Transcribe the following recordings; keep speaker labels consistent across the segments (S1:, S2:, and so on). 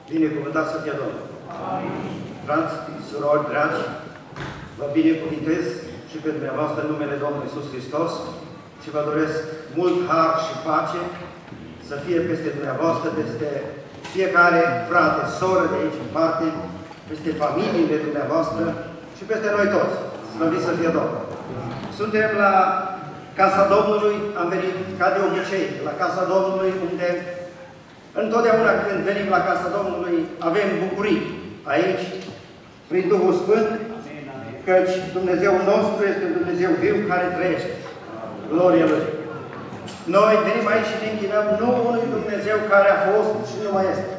S1: Binecuvântat să fie Domnul! Frați, surori dragi, vă binecuvintez și pe dumneavoastră în numele Domnului Iisus Hristos și vă doresc mult har și pace să fie peste dumneavoastră, peste fiecare frate, soră de aici în parte, peste familiile dumneavoastră și peste noi toți. Slăvit să fie Domnul! Suntem la Casa Domnului, am venit ca de obicei la Casa Domnului, unde întotdeauna când venim la Casa Domnului avem bucurii aici, prin Duhul Sfânt, căci Dumnezeul nostru este un Dumnezeu viu care trăiește. Gloria Lui! Noi venim aici și ne închinăm nu unui Dumnezeu care a fost și nu mai este.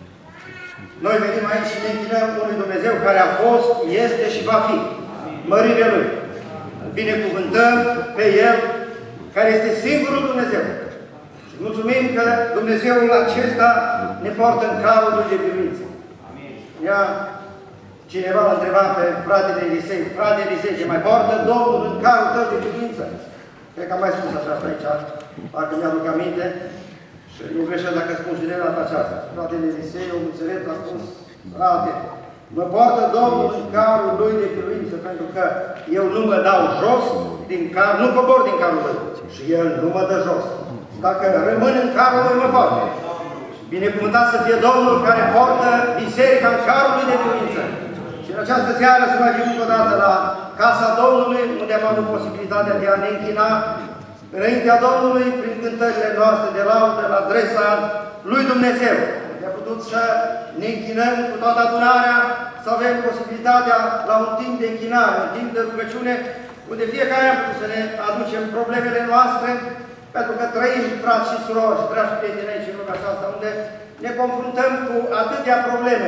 S1: Noi venim aici și ne închinăm unui Dumnezeu care a fost, este și va fi. Mărire Lui! Binecuvântăm pe El, care este singurul Dumnezeu. Și mulțumim că Dumnezeul acesta ne poartă în carul Lui de biruință. Ia, cineva l-a întrebat pe fratele Elisei, frate Elisei, ce mai poartă Domnul în carul tău de biruință? Cred că am mai spus aceasta aici, parcă mi-aduc aminte. Și nu greșesc dacă spun și de data aceasta. Fratele Elisei, omul înțelept, a spus, frate, mă poartă Domnul în carul Lui de biruință, pentru că eu nu mă dau jos din car, nu cobor din carul Lui. Și El nu mă dă jos. Dacă rămân în carul Lui, mă poartă. Binecuvântat să fie Domnul care poartă biserica în carul Lui de biruință. Și în această seară să mai fim încă o dată la Casa Domnului, unde am avut posibilitatea de a ne închina înaintea Domnului prin cântările noastre de laudă la adresa Lui Dumnezeu. Ne-a putut să ne închinăm cu toată adunarea, să avem posibilitatea la un timp de închinare, un timp de rugăciune, unde fiecare am putut să ne aducem problemele noastre, pentru că trăim, frați și surori și dragi prieteni aici în lumea aceasta, unde ne confruntăm cu atâtea probleme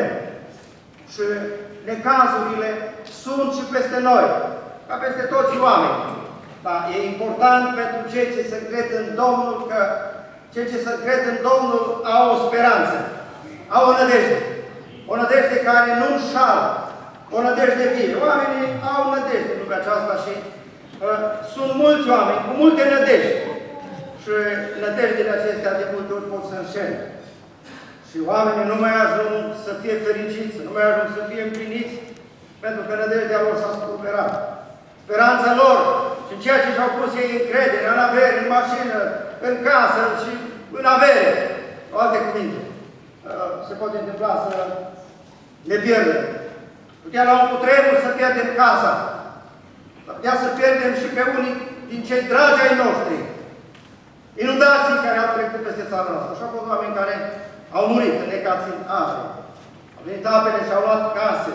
S1: și necazurile sunt și peste noi, ca peste toți oamenii. Dar e important pentru cei ce se cred în Domnul, că cei ce se cred în Domnul au o speranță, au o nădejde. O nădejde care nu înșală, o nădejde vie. Oamenii au nădejde în lumea aceasta și sunt mulți oameni cu multe nădejde. Și nădejdele acestea de multe ori pot să înșele. Și oamenii nu mai ajung să fie fericiți, nu mai ajung să fie împliniți, pentru că nădejdea lor s-a spulberat. Speranța lor și în ceea ce și-au pus ei încredere, în avere, în mașină, în casă și în avere. Cu alte cuvinte, se poate întâmpla să ne pierdem. Putea la un cutremur să pierdem casa. Putea să pierdem și pe unii din cei dragi ai noștri. Inundații care au trecut peste țara noastră. Și au fost oameni care au murit înnecați în ape. Au venit apele și au luat case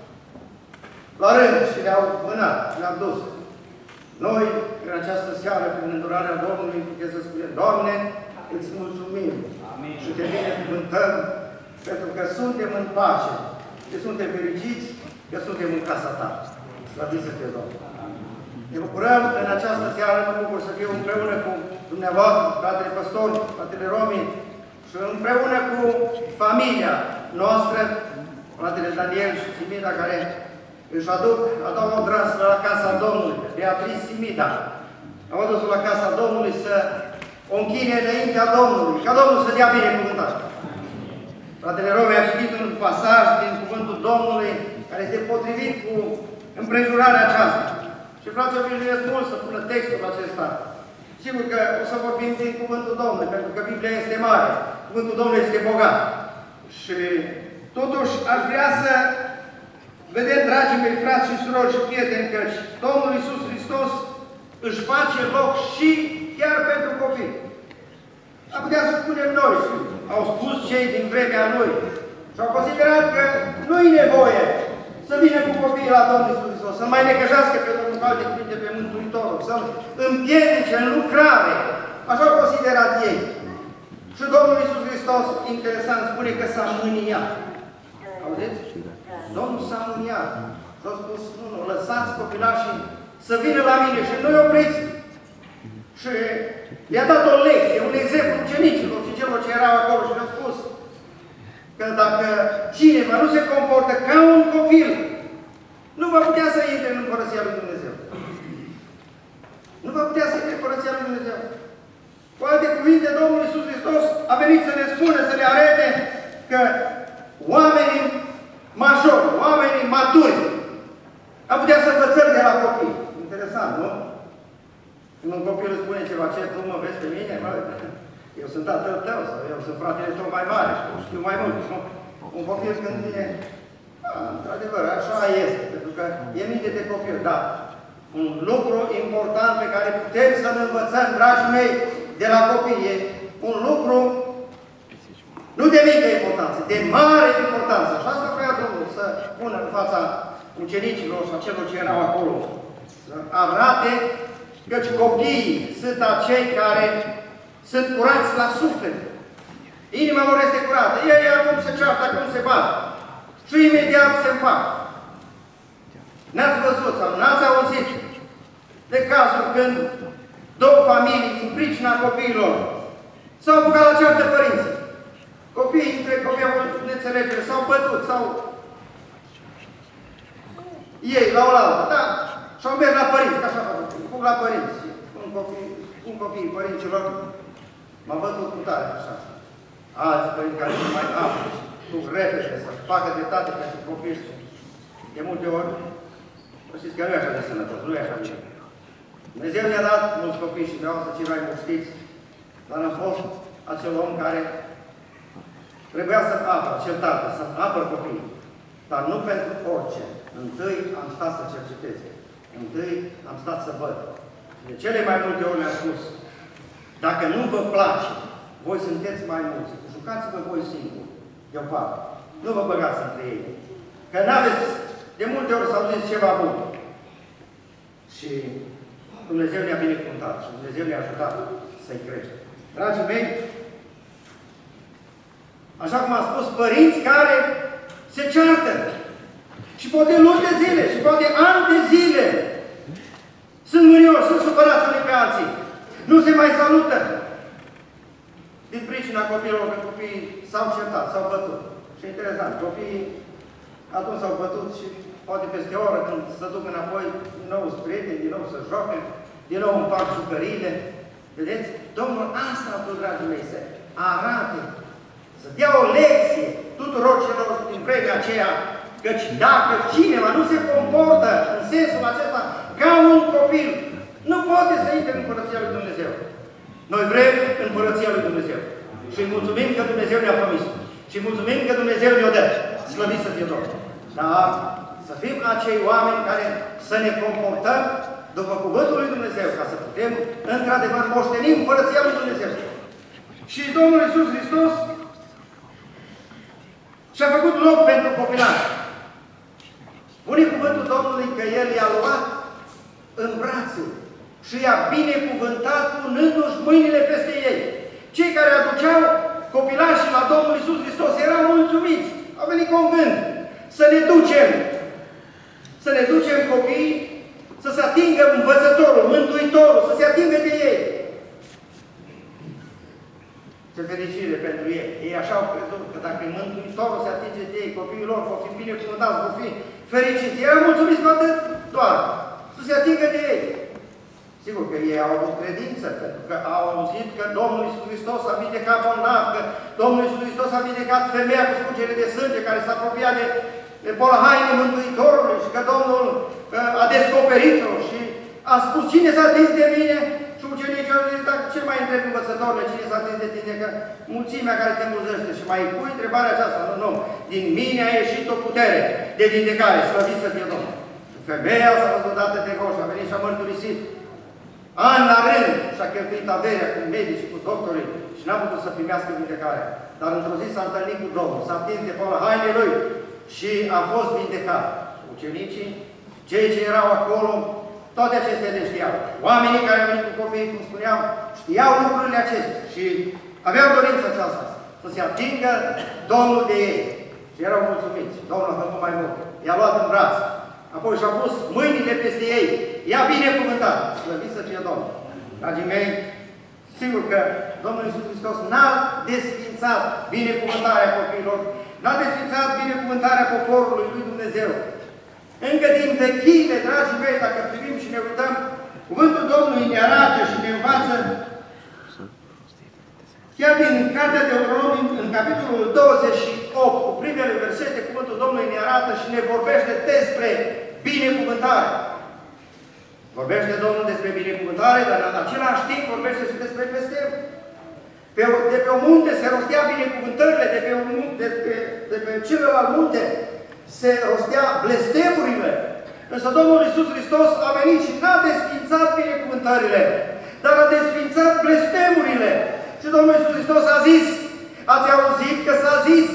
S1: la rând și le-au mânat, le-au dus. Noi, în această seară, prin îndurarea Domnului, putem să spunem, Doamne, îți mulțumim. Amin. Și te binecuvântăm, pentru că suntem în pace, că suntem fericiți, că suntem în casa Ta. Slăvit să fie Domnul. Ne bucurăm în această seară, mă bucur să fiu împreună cu dumneavoastră, fratele păstor, fratele Romi, și împreună cu familia noastră, fratele Daniel și Simida, care își aduc a doua odrasă la Casa Domnului, Beatrice Simida. Am adus-o la Casa Domnului să o închine înaintea Domnului, ca Domnul să dea binecuvântare. Fratele Romi a citit un pasaj din Cuvântul Domnului, care este potrivit cu împrejurarea aceasta. Și frații obișnuiesc mult să pună textul acesta. Sigur că o să vorbim din Cuvântul Domnului, pentru că Biblia este mare, Cuvântul Domnului este bogat. Și totuși aș vrea să vedem, dragii mei frați și surori și prieteni, că Domnul Iisus Hristos își face loc și chiar pentru copii. Am putea să spunem noi, și au spus cei din vremea Lui, și au considerat că nu-i nevoie să vină cu copiii la Domnul Iisus Hristos, să mai necăjească pe Domnul, cu alte cuvinte, pe Mântuitorul, să-L împiedice în lucrare. Așa au considerat ei. Și Domnul Iisus Hristos, interesant, spune că s-a mâniat. Auziți? Domnul s-a mâniat. Și a spus, nu, lăsați copilașii să vină la mine și nu-i opriți. Și le-a dat o lecție, un exemplu ucenicilor și celor ce erau acolo și le-a spus că dacă cineva nu se comportă ca un copil, nu va putea să intre în Împărăția Lui Dumnezeu. Nu va putea să intre în Împărăția Lui Dumnezeu. Cu alte cuvinte, Domnul Iisus Hristos a venit să ne spună, să ne arate că Eu sunt tatăl tău, sau eu sunt fratele tău mai mare și știu mai mult. Un copil când vine, într-adevăr, așa este, pentru că e minte de copil, da. Un lucru important pe care putem să-l învățăm, dragii mei, de la copii, e un lucru nu de mică importanță, de mare importanță. Și asta vrea Domnul să pună în fața ucenicilor și a celor ce erau acolo. Să arate căci copiii sunt acei care sunt curați la suflet. Inima lor este curată. Ei acum se ceartă, acum se bat. Și imediat se fac. N-ați văzut sau n-ați auzit de cazuri când două familii, din pricina copiilor, s-au apucat la ceartă părinții. Copiii între copii au neînțelegere, s-au bătut, sau ei la oaltă, da, și-au mers la părinți, ca așa făcut la părinți. Un copii părinților m-a bătut cu tare, așa. Alți părinți care sunt mai apri, cu repede, să facă dreptate pentru copii. De multe ori, știți că nu e așa de sănătos, nu e așa de bine. Dumnezeu ne-a dat mulți copii și vreau să cei mai muștiți, dar am fost acel om care trebuia să apăr, acel tată, să apăr copiii. Dar nu pentru orice. Întâi am stat să cercetez. Întâi am stat să văd. De cele mai multe ori le-am spus, dacă nu vă place, voi sunteți mai mulți. Jucați-vă voi singuri, deoparte. Nu vă băgați între ei. Că n-aveți, de multe ori s-au zis ceva bun. Și Dumnezeu ne-a binecuvântat și Dumnezeu ne-a ajutat să-i crește. Dragii mei, așa cum am spus, părinți care se ceartă. Și poate luni de zile, și poate ani de zile. Sunt mânioși, sunt supărați unii pe alții. Nu se mai salută. Din pricina copiilor, că copiii s-au certat, s-au bătut. Și interesant, copiii atunci s-au bătut și poate peste o oră, când se duc înapoi, din nou sunt prieteni, din nou să joacă, din nou împart jucăriile. Vedeți? Domnul asta a vrut, dragii mei, să arate, să dea o lecție tuturor celor din vremea aceea, căci dacă cineva nu se comportă în sensul acesta ca un copil, nu poate să intre în Împărăția lui Dumnezeu. Noi vrem Împărăția lui Dumnezeu. Și îi mulțumim că Dumnezeu ne-a promis. Și îi mulțumim că Dumnezeu ne-o dă. Slăvit să fie Domnul. Dar să fim acei oameni care să ne comportăm după cuvântul lui Dumnezeu, ca să putem, într-adevăr, moșteni Împărăția lui Dumnezeu. Și Domnul Iisus Hristos și-a făcut loc pentru copilași. Spune cuvântul Domnului că El i-a luat în brațe și i-a binecuvântat punându-și mâinile peste ei. Cei care aduceau copilașii la Domnul Iisus Hristos erau mulțumiți. Au venit cu un gând să ne ducem copiii să se atingă învățătorul, mântuitorul, să se atingă de ei. Ce fericire pentru ei. Ei așa au crezut că dacă mântuitorul se atinge de ei, copiii lor vor fi binecuvântați, vor fi fericiți. Erau mulțumiți cu atât doar să se atingă de ei. Sigur că ei au avut credință, pentru că au auzit că Domnul Iisus Hristos a vindecat bolnav, că Domnul Iisus Hristos a vindecat femeia cu scurgere de sânge care s-a apropiat de polhaine Mântuitorului și că Domnul a descoperit-o și a spus, cine s-a atins de mine? Și ucenicii au zis, dar ce mai întrebi învățătorule, cine s-a atins de tine? Că mulțimea care te mulțește și mai pui întrebarea aceasta, nu. Din mine a ieșit o putere de vindecare, slăvit să fie Domnul. Și femeia s-a văzut dată de roșu, a venit și a mărturisit. An la rând și-a cheltuit averea cu medici și cu doctorii și n-a putut să primească vindecarea. Dar într-o zi s-a întâlnit cu Domnul, s-a atins de pola hainei lui și a fost vindecat. Ucenicii, cei ce erau acolo, toate acestea le știau. Oamenii care au venit cu copiii, cum spuneam, știau lucrurile acestea și aveau dorința aceasta să se atingă Domnul de ei. Și erau mulțumiți. Domnul a făcut mai mult. I-a luat în braț. Apoi și-a pus mâinile peste ei. I-a binecuvântat. Slăvit să fie Domnul. Dragii mei, sigur că Domnul Iisus Hristos n-a desfințat binecuvântarea copiilor, n-a desfințat binecuvântarea poporului lui Dumnezeu. Încă din vechile, dragii mei, dacă privim și ne uităm, cuvântul Domnului ne arată și ne învață, chiar din Cartea Deuteronom, în capitolul 28, cu primele versete, cuvântul Domnului ne arată și ne vorbește despre binecuvântare. Vorbește Domnul despre binecuvântare, dar în același timp vorbește și despre blestem. De pe o munte se rostea binecuvântările, de pe celălalt munte se rostea blestemurile. Însă Domnul Iisus Hristos a venit și n-a desfințat binecuvântările, dar a desfințat blestemurile. Și Domnul Iisus Hristos a zis, ați auzit că s-a zis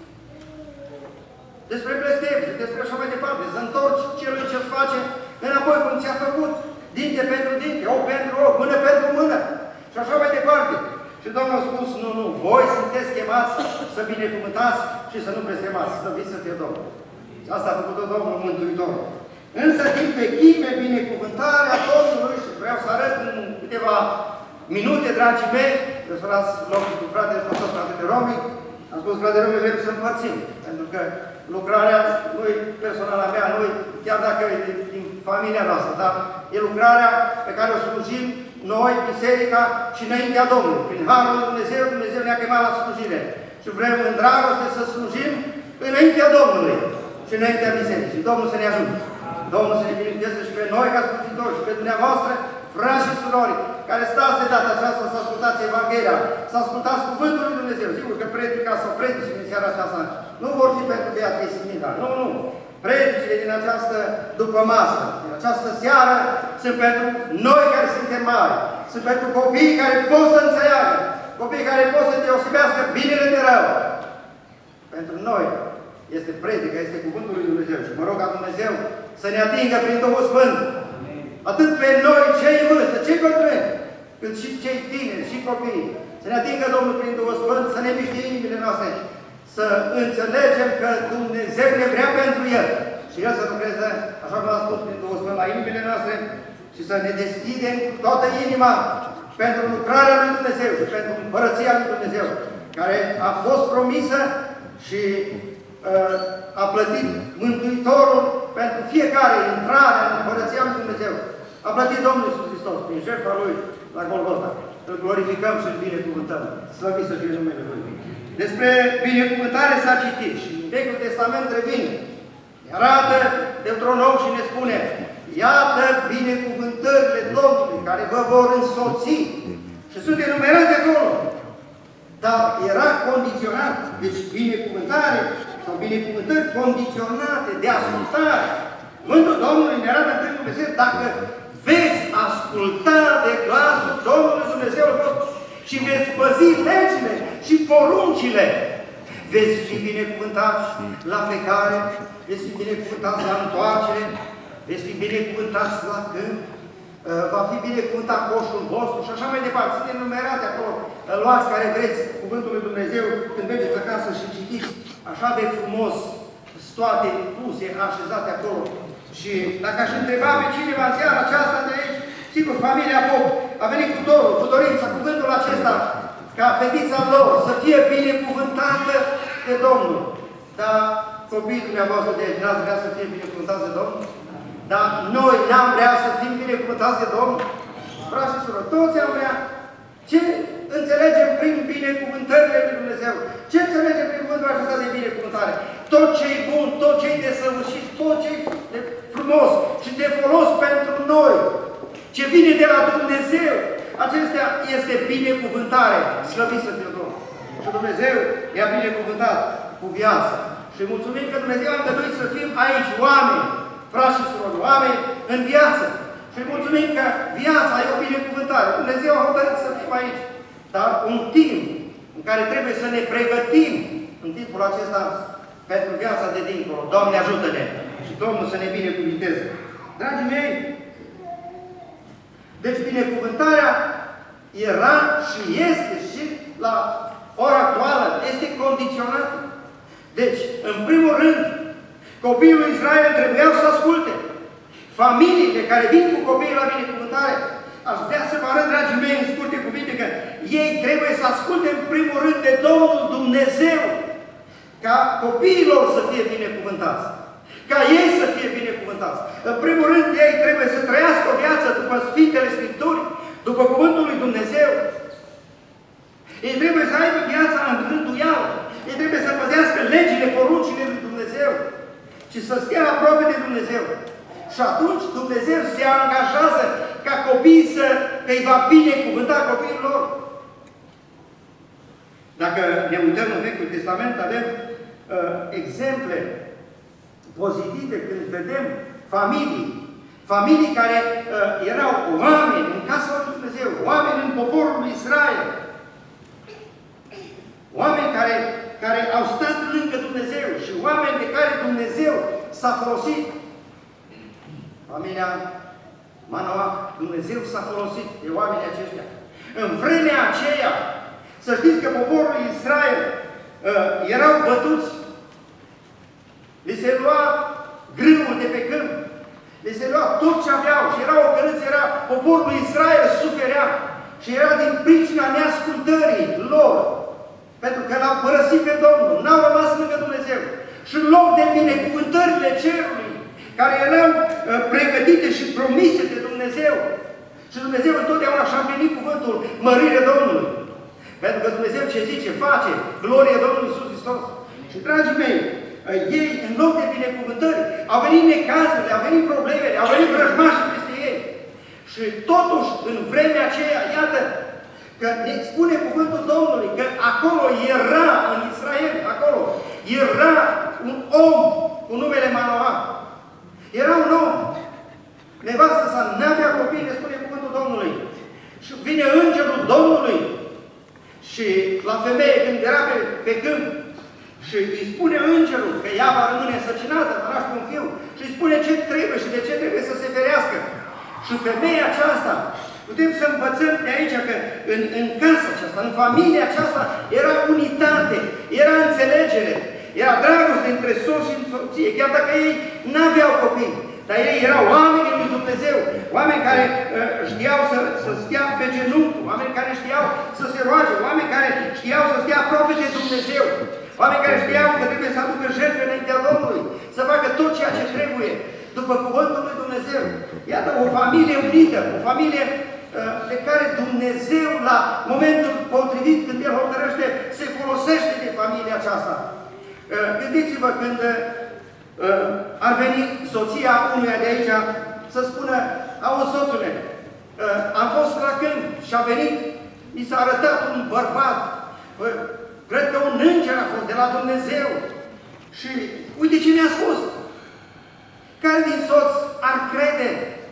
S1: despre blestemuri și despre așa mai departe, să întorci celui ce-ți face înapoi cum ți-a făcut, dinte pentru dinte, ochi pentru ochi, mână pentru mână și așa mai departe. Și Domnul a spus, nu, voi sunteți chemați să binecuvântați și să nu blestemați, să fiți să fie Domnul. Asta a făcut-o Domnul Mântuitor. Însă din vechime, binecuvântarea Domnului, și vreau să arăt în câteva minute, dragii mei, vreau să las locul cu fratele Pastor, fratele Romi, am spus, fratele Romi, vrem să împărțim, pentru că lucrarea nu-i personală a mea, nu-i, chiar dacă e din familia noastră, dar e lucrarea pe care o slujim noi, biserica și înaintea Domnului. Prin Harul lui Dumnezeu, Dumnezeu ne-a chemat la slujire. Și vrem în dragoste să slujim înaintea Domnului și înaintea bisericii. Și Domnul să ne ajute. Domnul să ne binecuvânteze și pe noi ca slujitori și pe dumneavoastră, frați și surori, care stați de data aceasta să ascultați Evanghelia, să ascultați Cuvântul lui Dumnezeu. Sigur că predica sau predici din seara aceasta nu vor fi pentru Beatrice Simina. Nu. Predicile din această dupămasă, din această seară, sunt pentru noi care suntem mari. Sunt pentru copiii care pot să înțeleagă, copiii care pot să deosebească binele de rău. Pentru noi este predica, este Cuvântul lui Dumnezeu. Și mă rog ca Dumnezeu să ne atingă prin Duhul Sfânt. Atât pe noi, cei în vârstă, cei bătrâni, cât și cei tineri și copiii. Să ne atingă Domnul prin Duhul Sfânt, să ne miște inimile noastre. Să înțelegem că Dumnezeu ne vrea pentru El. Și El să lucreze, așa cum am spus, prin Duhul Sfânt la inimile noastre și să ne deschidem cu toată inima pentru lucrarea lui Dumnezeu și pentru împărăția lui Dumnezeu, care a fost promisă și a plătit Mântuitorul pentru fiecare intrare în împărăția lui Dumnezeu. A plătit Domnul Iisus Hristos prin jertfa Lui la Golgota. Îl glorificăm și îl binecuvântăm. Slăvit să fie numele Lui. Despre binecuvântare s-a citit și în Vechiul Testament revine. Arată Deuteronom și ne spune, iată binecuvântările Domnului care vă vor însoți. Și sunt enumerate acolo. Dar era condiționat, deci binecuvântare sau binecuvântări condiționate de ascultare. Cuvântul Domnului ne arată în Dumnezeu, dacă veți asculta de glasul Domnului Dumnezeu vostru și veți păzi legile și poruncile, veți fi binecuvântați la plecare, veți fi binecuvântați la întoarcere, veți fi binecuvântați la câmp, va fi binecuvântat coșul vostru și așa mai departe. Sunt enumerate acolo. Luați care vreți Cuvântul lui Dumnezeu când mergeți acasă și citiți așa de frumos, toate puse, așezate acolo. Și dacă aș întreba pe cineva în seara aceasta de aici, sigur, familia Pop a venit cu dorința, cuvântul acesta, ca fetița lor să fie binecuvântată de Domnul. Dar copiii dumneavoastră de aici n-ați vrea să fie binecuvântați de Domnul? Dar noi n-am vrea să fim binecuvântați de Domnul? Frați și surori, toți am vrea. Ce înțelegem prin binecuvântările lui Dumnezeu? Ce înțelegem prin cuvântul acesta de binecuvântare? Tot ce e bun, tot ce e desăvârșit, tot ce e frumos și de folos pentru noi, ce vine de la Dumnezeu, acestea este binecuvântare. Slăvit să fie Domnul. Și Dumnezeu i-a binecuvântat cu viața. Și mulțumim că Dumnezeu a îngăduit să fim aici oameni, frați și surori, oameni în viață. Și mulțumim că viața e o binecuvântare. Dumnezeu a hotărât să fim aici. Dar un timp în care trebuie să ne pregătim în timpul acesta pentru viața de dincolo. Doamne, ajută-ne! Și Domnul să ne binecuvinteze. Dragii mei, deci binecuvântarea era și este și la ora actuală, este condiționată. Deci, în primul rând, copiii lui Israel trebuiau să asculte. Familiile care vin cu copiii la binecuvântare, aș vrea să vă arăt, dragii mei, în scurte cuvinte, că ei trebuie să asculte în primul rând de Domnul Dumnezeu, ca copiii lor să fie binecuvântați, ca ei să fie binecuvântați. În primul rând, ei trebuie să trăiască o viață după Sfintele Scripturi, după Cuvântul lui Dumnezeu. Ei trebuie să aibă viața în rânduială. Ei trebuie să păzească legile, poruncile lui Dumnezeu și să stea aproape de Dumnezeu. Și atunci Dumnezeu se angajează ca copiii că îi va binecuvânta copiii lor. Dacă ne uităm în Vechiul Testament, avem exemple pozitive când vedem familii. Familii care erau oameni în casa lui Dumnezeu, oameni în poporul lui Israel. Oameni care au stat lângă Dumnezeu și oameni de care Dumnezeu s-a folosit. Familia Manoah, Dumnezeu s-a folosit de oamenii aceștia. În vremea aceea, să știți că poporul Israel erau bătuți. Li se lua grâul de pe câmp. Li se lua tot ce aveau și era o cărâță, poporul Israel suferea. Și era din pricina neascultării lor. Pentru că l-au părăsit pe Domnul, n-au rămas lângă Dumnezeu. Și în loc de binecuvântările cerului, care erau pregătite și promise de Dumnezeu. Și Dumnezeu întotdeauna și-a împlinit cuvântul, mărire Domnului. Pentru că Dumnezeu ce zice, face, glorie Domnului Iisus Hristos. Și, dragii mei, ei, în loc de binecuvântări, au venit necazurile, au venit problemele, au venit vrăjmașii peste ei. Și totuși, în vremea aceea, iată, că ne spune cuvântul Domnului, că acolo era, în Israel, acolo, era un om cu numele Manoah. Era un om. Nevastă sa n-avea copii, ne spune cuvântul Domnului. Și vine îngerul Domnului și la femeie când era pe câmp și îi spune îngerul că ea va rămâne însărcinată, va naște un fiu și îi spune ce trebuie și de ce trebuie să se ferească. Și femeia aceasta, putem să învățăm de aici că în casa aceasta, în familia aceasta, era unitate, era înțelegere, era dragoste între soț și soție, chiar dacă ei n-aveau copii. Dar ei erau oamenii lui Dumnezeu, oameni care știau să stea pe genunchi, oameni care știau să se roage, oameni care știau să stea aproape de Dumnezeu, oameni care știau că trebuie să aducă jertfe înaintea Domnului, să facă tot ceea ce trebuie, după cuvântul lui Dumnezeu. Iată, o familie unită, o familie de care Dumnezeu, la momentul potrivit, când El hotărăște, se folosește de familia aceasta. Gândiți-vă când ar veni soția unuia de aici să spună, auzi, soțule, am fost la câmp și a venit, mi s-a arătat un bărbat, cred că un înger a fost de la Dumnezeu și uite ce ne-a spus. Care din soți ar crede?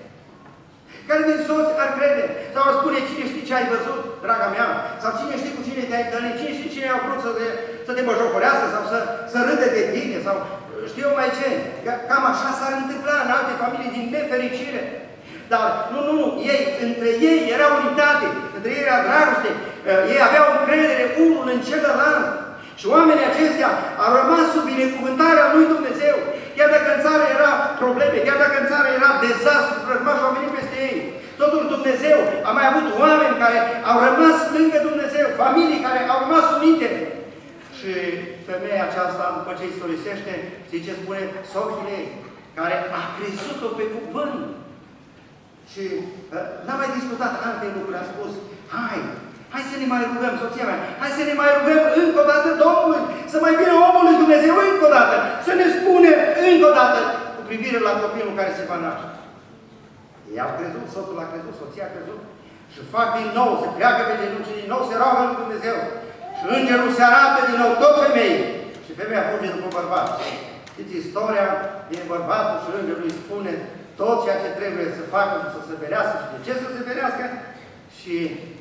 S1: Care din soți ar crede? Sau ar spune, cine știe ce ai văzut, draga mea? Sau cine știe cu cine te-ai întâlnit? Cine știe cine a vrut să te băjocorească sau să râde de tine? Sau știu eu mai ce? Cam așa s-ar întâmpla în alte familii din nefericire. Dar nu. Ei, între ei era unitate, între ei era dragoste, ei aveau încredere unul în celălalt. Și oamenii aceștia au rămas sub binecuvântarea lui Dumnezeu. Chiar dacă în țară era probleme, chiar dacă în țară era dezastru, vrăjmașii au venit peste ei. Totul Dumnezeu a mai avut oameni care au rămas lângă Dumnezeu, familii care au rămas unite. Și femeia aceasta, după ce îi solisește, știi ce spune? Soțul ei, care a crezut-o pe cuvânt. Și n-a mai discutat alte lucruri, a spus, hai să ne mai rugăm, soția mea, hai să ne mai rugăm încă o dată Domnului, să mai vină omul lui Dumnezeu încă o dată, să ne spune încă o dată cu privire la copilul care se va naște. Ei au crezut, soțul a crezut, soția a crezut și fac din nou, se pleacă pe genunchi și din nou se roagă lui Dumnezeu. Și îngerul se arată din nou tot femeii și femeia fuge după bărbat. Știți istoria, e bărbatul și îngerul îi spune tot ceea ce trebuie să facă, să se ferească și de ce să se ferească. Și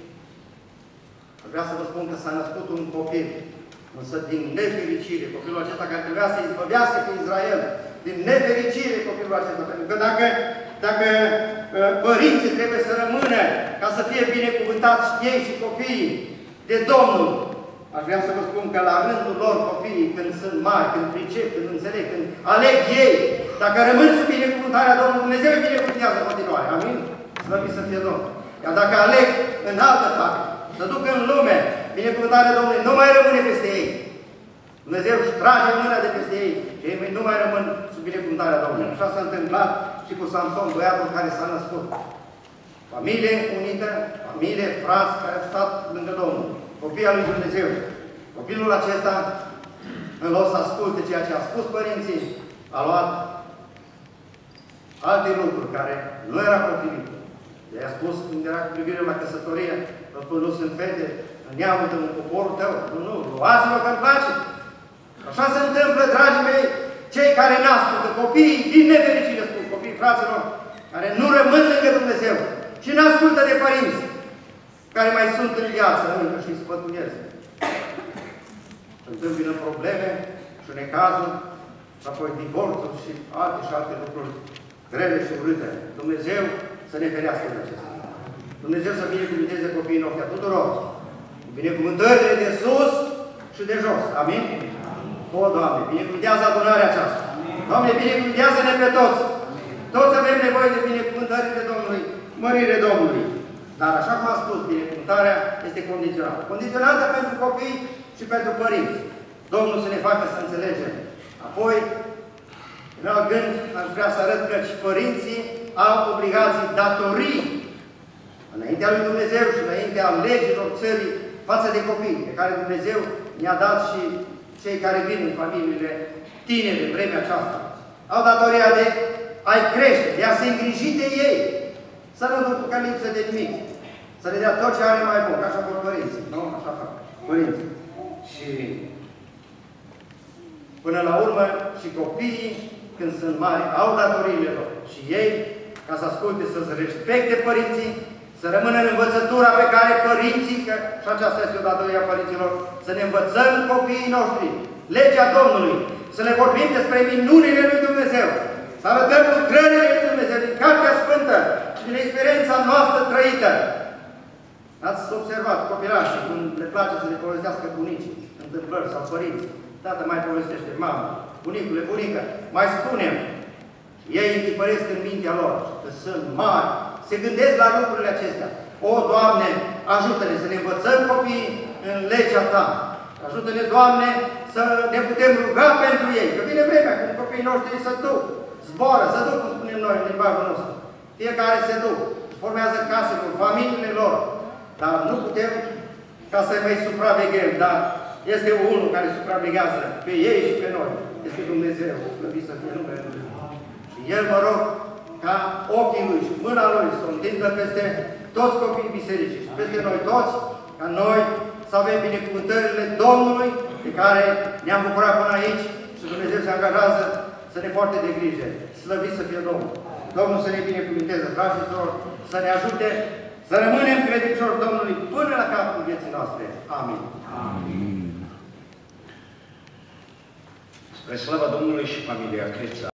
S1: vreau să vă spun că s-a născut un copil, însă din nefericire, copilul acesta care trebuia să izbăvească pe Israel, din nefericire copilul acesta, pentru că dacă părinții trebuie să rămână ca să fie binecuvântați ei și copiii de Domnul, aș vrea să vă spun că la rândul lor copiii, când sunt mari, când pricep, când înțeleg, când aleg ei, dacă rămân sub binecuvântarea Domnului, Dumnezeu îi binecuvântează în continuare. Amin? Slăvit să fie Domnul. Iar dacă aleg în altă parte, să ducă în lume, binecuvântarea Domnului nu mai rămâne peste ei. Dumnezeu își trage mâna de peste ei și ei nu mai rămân sub binecuvântarea Domnului. Așa s-a întâmplat și cu Samson, băiatul care s-a născut. Familie unită, familie, frați care au stat lângă Domnul. Copii al lui Dumnezeu. Copilul acesta, în loc să asculte ceea ce a spus părinții, a luat alte lucruri care nu era potrivit. I-a spus când era cu privire la căsătorie, nu sunt fete în neamul tău, în poporul tău. Nu, luați-vă că-mi place. Așa se întâmplă, dragii mei, cei care nasc, copiii, din nefericire spun, copiii fraților, care nu rămân lângă Dumnezeu și nu ascultă de părinți, care mai sunt în viață, încă și îi spătunesc. Și întâmpină probleme și necazuri, și apoi divorțuri și alte lucruri grele și urâte. Dumnezeu să ne ferească de acestea. Dumnezeu să binecuvânteze copiii noștri a tuturor, cu binecuvântările de sus și de jos. Amin? O, Doamne, binecuvântează adunarea aceasta. Doamne, binecuvântează-ne pe toți. Toți avem nevoie de binecuvântările Domnului, mărire Domnului. Dar, așa cum am spus, binecuvântarea este condiționată. Condiționată pentru copii și pentru părinți. Domnul să ne facă să înțelegem. Apoi, în alt gând, aș vrea să arăt că și părinții au obligații, datorii, înaintea lui Dumnezeu și înaintea legilor țării față de copii, pe care Dumnezeu ne-a dat și cei care vin în familiile tinere în vremea aceasta. Au datoria de a-i crește, de a se îngriji de ei, să nu ducă lipsă de nimic, să le dea tot ce are mai bun, așa vor părinții, nu? Așa fac părinții. Și până la urmă, și copiii, când sunt mari, au datoriile lor. Și ei, ca să asculte, să-ți respecte părinții, să rămână în învățătura pe care părinții, că și aceasta este o datorie a părinților, să ne învățăm copiii noștri, legea Domnului, să le vorbim despre minunile lui Dumnezeu, să arătăm lucrările lui Dumnezeu din Cartea Sfântă și din experiența noastră trăită. Ați observat copilașii, când le place să le povestească bunicii, întâmplări sau părinții. Tată mai povestește mamă, bunicule, bunică, mai spunem. Ei întipăresc în mintea lor, că sunt mari, se gândesc la lucrurile acestea. O, Doamne, ajută-ne să ne învățăm copiii în legea Ta. Ajută-ne, Doamne, să ne putem ruga pentru ei. Că vine vremea când copiii noștri se duc, zboară, se duc, cum spunem noi în limbajul nostru. Fiecare se duc, formează casele, familiile lor. Dar nu putem ca să mai supraveghem, dar este unul care supraveghează pe ei și pe noi. Este Dumnezeu, slăvit să fie numele Lui. Și El, mă rog, ca ochii Lui și mâna Lui să o întindă peste toți copiii bisericii și peste noi toți, ca noi să avem binecuvântările Domnului de care ne-am bucurat până aici și Dumnezeu se angajează să ne poarte de grijă. Slăvit să fie Domnul. Domnul să ne binecuvânteze, fraților, să ne ajute să rămânem credincioși Domnului până la capul vieții noastre. Amin. Amin.
S2: Spre slava Domnului și familia Creța.